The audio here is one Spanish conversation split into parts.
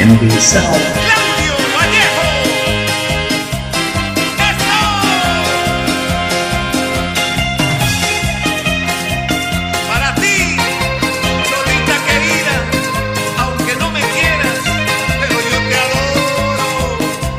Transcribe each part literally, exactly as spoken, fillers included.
Trendy Sound. Claudio Vallejo. ¡Eso! Para ti, Lolita querida, aunque no me quieras, pero yo te adoro.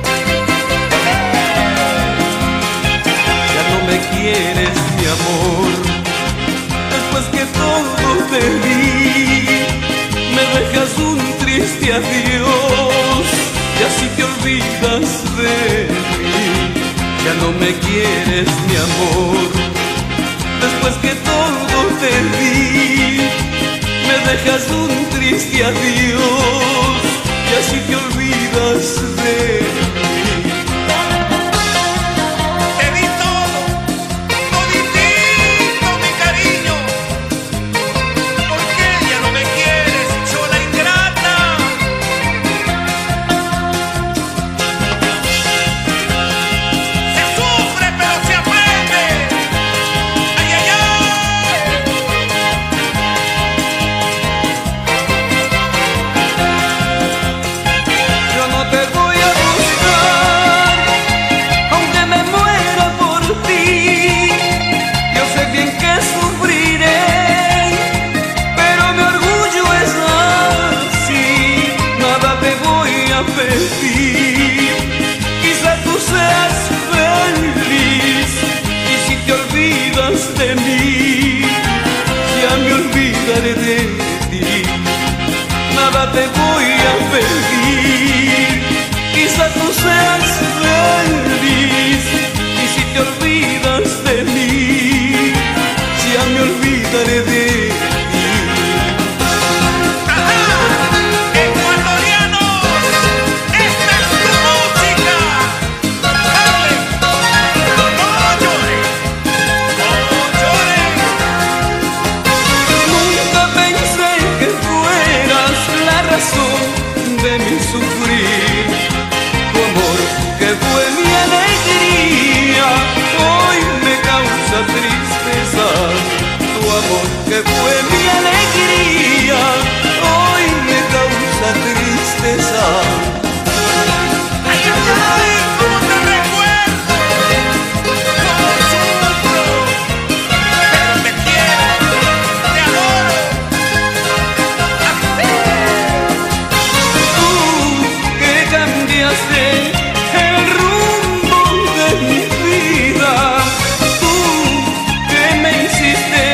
Ya no me quieres, mi amor, después que todo te di, me dejas un triste adiós y así te olvidas de mí. Ya no me quieres, mi amor, después que todo te di, me dejas un triste adiós y así te olvidas de mí. Te di todo, toditito mi cariño. ¿Por qué ya no me quieres, chola ingrata? Se sufre pero se aprende. Ay, ay, ay. Yo no te voy a buscar, aunque me muera por ti. Yo sé bien que sufriré, pero mi orgullo es así. Nada te voy a pedir, quizá tú seas feliz. Y si te olvidas de mí, ya me olvidaré de ti. Nada te voy a pedir, quizá tú seas feliz. Y si te olvidas de mí, ya me olvidaré de ti. Ecuatorianos, esta es tu música. Dale, no llores, no llores. Nunca pensé que fueras la razón de mi sufrir. Tu amor, que fue mi alegría, hoy me causa tristeza. Tu amor, que fue mi alegría, hoy me causa tristeza. Ay, ay, ay, cómo te recuerdo, cómo sufro, pero te quiero, te adoro. Tú que cambiaste el rumbo de mi vida, tú que me hiciste